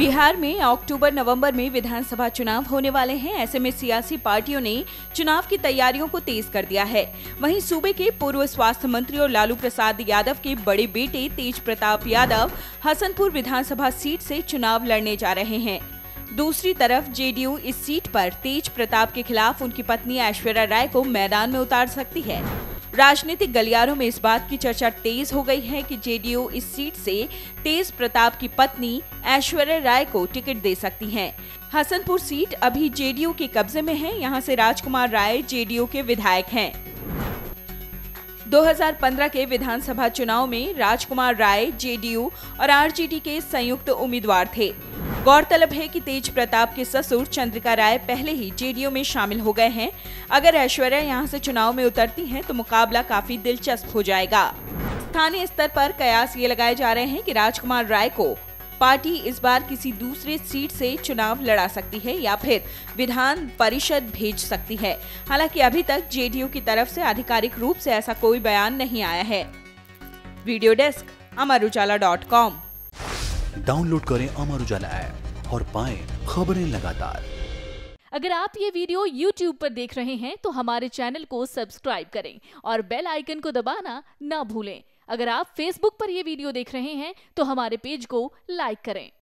बिहार में अक्टूबर-नवंबर में विधानसभा चुनाव होने वाले हैं। ऐसे में सियासी पार्टियों ने चुनाव की तैयारियों को तेज कर दिया है। वहीं सूबे के पूर्व स्वास्थ्य मंत्री और लालू प्रसाद यादव के बड़े बेटे तेज प्रताप यादव हसनपुर विधानसभा सीट से चुनाव लड़ने जा रहे हैं। दूसरी तरफ जेडीयू इस सीट पर तेज प्रताप के खिलाफ उनकी पत्नी ऐश्वर्या राय को मैदान में उतार सकती है। राजनीतिक गलियारों में इस बात की चर्चा तेज हो गई है कि जेडीयू इस सीट से तेज प्रताप की पत्नी ऐश्वर्या राय को टिकट दे सकती हैं। हसनपुर सीट अभी जेडीयू के कब्जे में है। यहां से राजकुमार राय जेडीयू के विधायक हैं। 2015 के विधानसभा चुनाव में राजकुमार राय जेडीयू और आरजेडी के संयुक्त उम्मीदवार थे। गौरतलब है कि तेज प्रताप के ससुर चंद्रिका राय पहले ही जेडीयू में शामिल हो गए हैं। अगर ऐश्वर्या यहां से चुनाव में उतरती हैं तो मुकाबला काफी दिलचस्प हो जाएगा। स्थानीय स्तर पर कयास ये लगाए जा रहे हैं कि राजकुमार राय को पार्टी इस बार किसी दूसरे सीट से चुनाव लड़ा सकती है या फिर विधान परिषद भेज सकती है। हालांकि अभी तक जेडीयू की तरफ से आधिकारिक रूप से ऐसा कोई बयान नहीं आया है। Video desk अमरुजाला.com। डाउनलोड करें अमर उजाला ऐप और पाएं खबरें लगातार। अगर आप ये वीडियो YouTube पर देख रहे हैं तो हमारे चैनल को सब्सक्राइब करें और बेल आइकन को दबाना ना भूलें। अगर आप Facebook पर ये वीडियो देख रहे हैं तो हमारे पेज को लाइक करें।